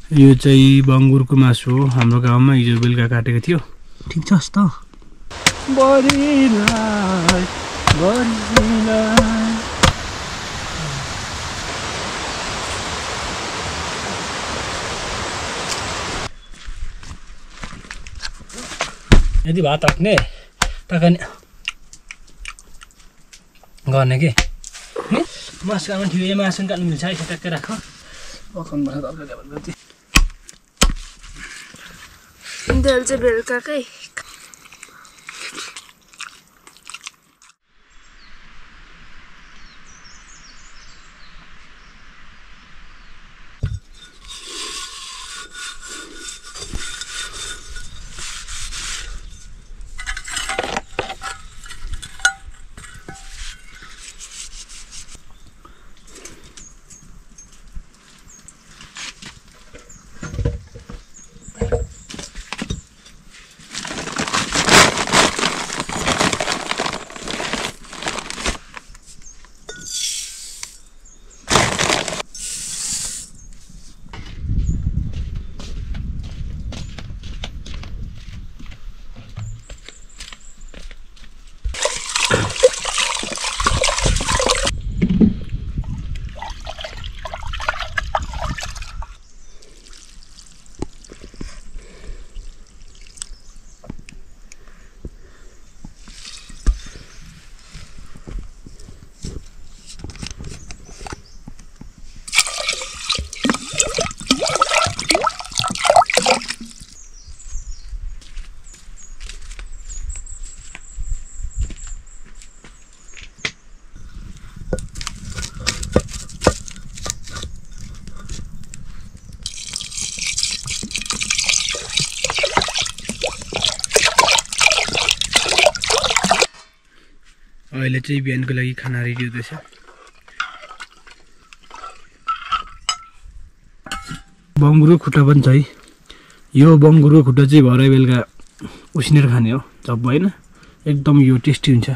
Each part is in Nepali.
यो चाहिँ बङ्गुरको मासु हो। हाम्रो गाउँमा हिजो बेलुका काटेको थियो। ठिक छ त यदि भात राख्ने टक्क गर्ने के मासु काट्नु थियो। मासु काट्नु मिल्छ है टक्कै राख दाल चाहिँ बेलुकाकै अहिले चाहिँ बिहानको लागि खाना रेडी हुँदैछ। बङ्गुरको खुट्टा पनि छ है। यो बङ्गुरको खुट्टा चाहिँ भरे बेलुका उसिनेर खाने हो चप होइन। एकदम यो टेस्टी हुन्छ।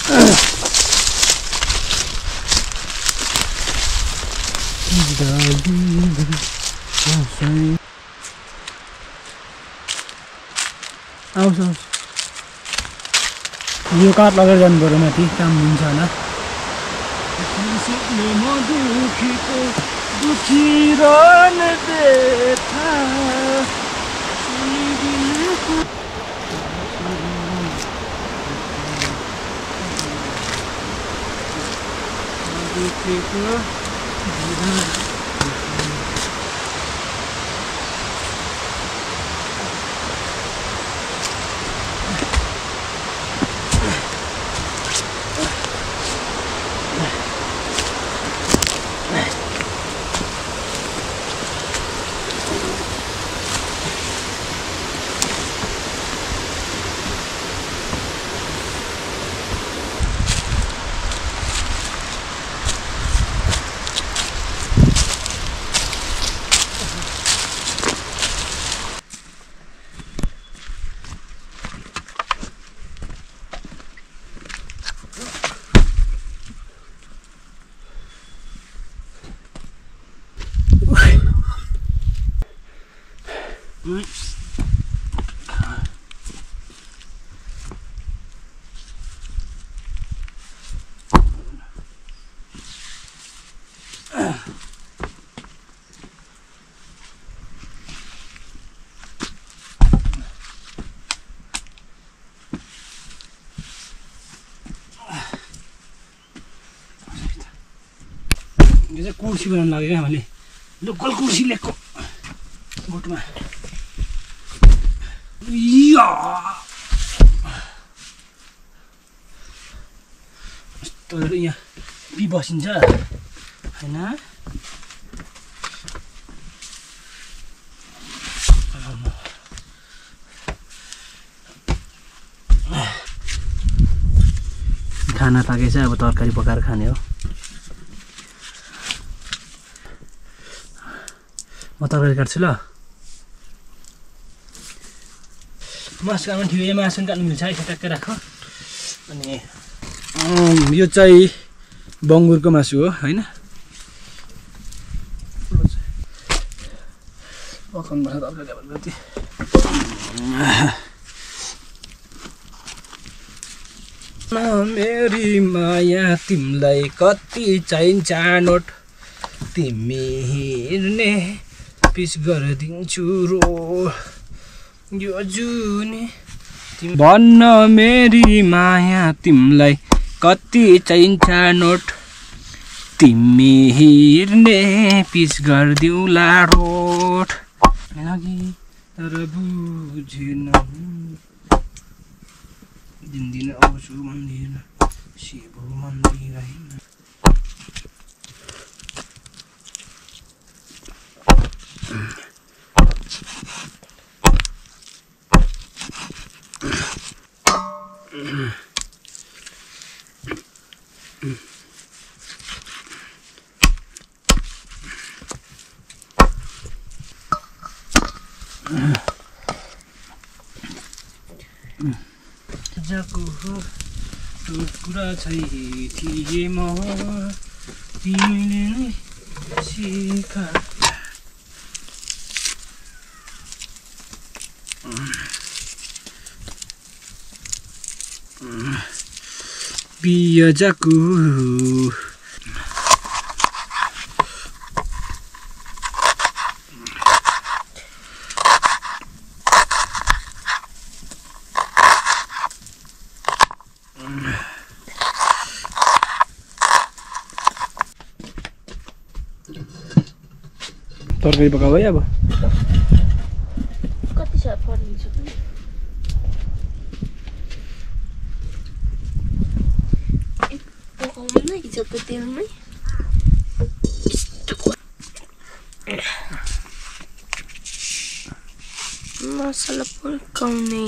आउँछ यो काठ लगेर जानु पर्यो माथि काम हुन्छ होला। यो चाहिँ कुर्सी बनाउनु लाग्यो क्या मैले लोकल कुर्सी लिएको गोठमा। यस्तो यहाँ बि बसिन्छ होइन। खाना पाकेछ अब तरकारी पकाएर खाने हो। म तरकारी काट्छु ल। मासु काट्नु थियो। मासु काट्नु मिल्छ है टक्कै राख। अनि यो चाहिँ बङ्गुरको मासु हो होइन। पकाउनु पर्छ तरकारी अब जति मेरी माया तिमीलाई कति चाहिन्छ नोट तिमी हिँड्ने पिस गरिदिन्छु रो यो जुनी भन्न मेरी माया तिमीलाई कति चाहिन्छ नोट तिमी हिँड्ने पिस गरिदिउँला रोट तर बुझेन दिन आउँछु मन्दिर शिव मन्दिर होइन जाको टुक्रा थिए म तिमीले नै सिका बिया जाको तरकारी पकाऊ है अब कति छ परिन्छ पनि पकाउनु नै हिजोको तेलमै मसला पकाउने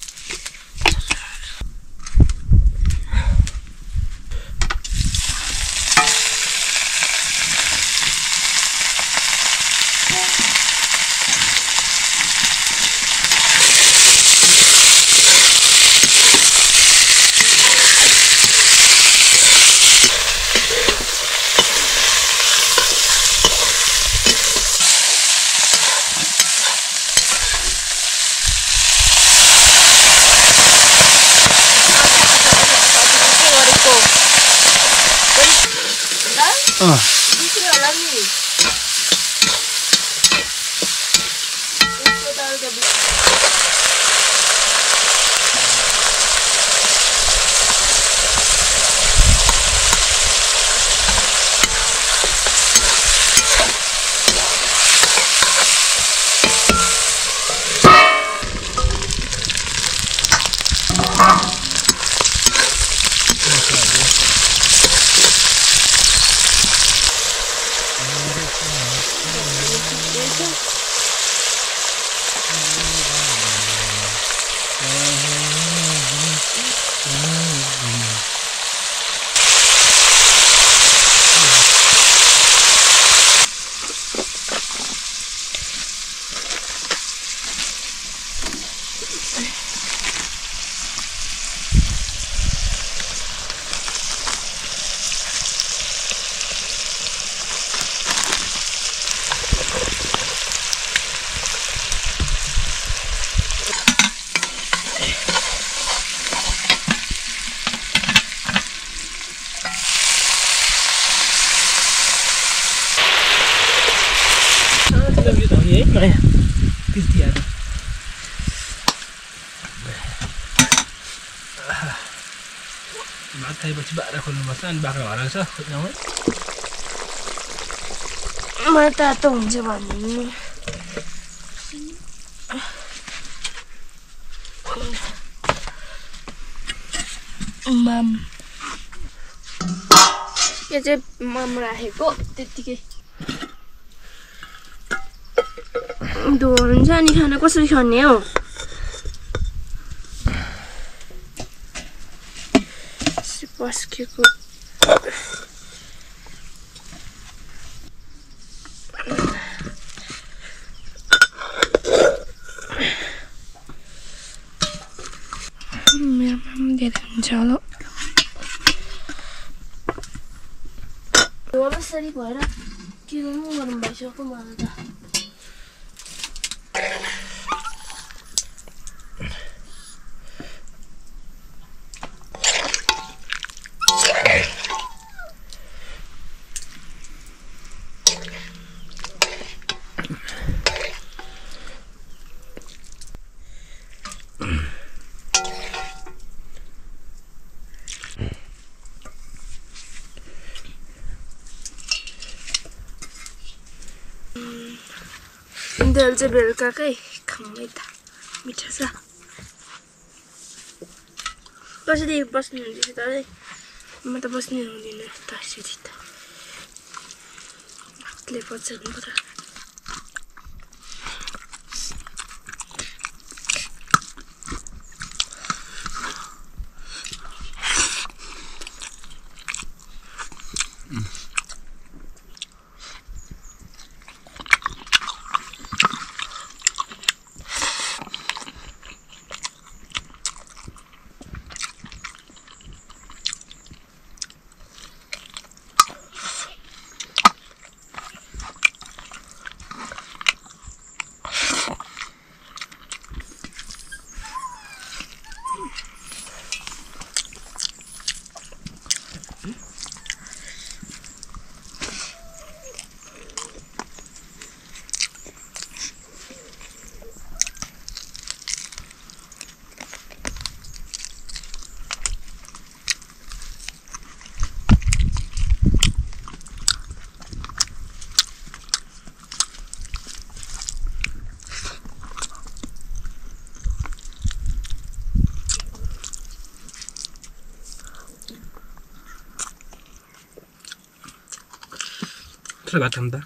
भात खाएपछि बाख्रा खोल्नुपर्छ अनि बाख्रा हराउँछ खोज्नमा मलाई तातो हुन्छ भन्नु माम यो चाहिँ माम राखेको त्यतिकै हुन्छ अनि खाना कसरी खाने हो पस्केको मेरो माम धेरै हुन्छ होला कसरी भएर के गर्नु भइसक्यो मलाई त दाल चाहिँ बेलुकाकै खाउँ है त मिठो छ कसरी बस्नुहुन्छ त म त बस्नै हुँदिनँ त्यसरी त हातले पचाउनु पर्यो त्यसलाई भात खानु त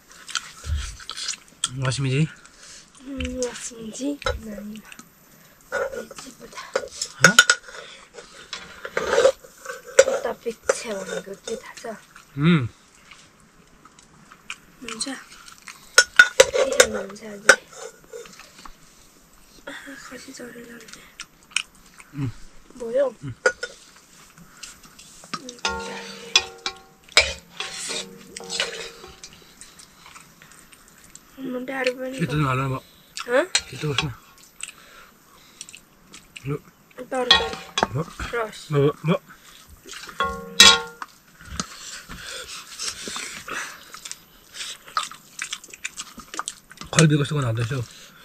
वासिमीजी वासिङजी नानी अपेक्षा भनेको के थाहा छ हुन्छ के खानुहुन्छ अझै खसी चढेर भयो मुन्टाहरू पनि छिटो जानु हाल्नु छिटो बस्नु लु तरकारी रस खल्बी कस्तो गर्नु हाल्दैछौ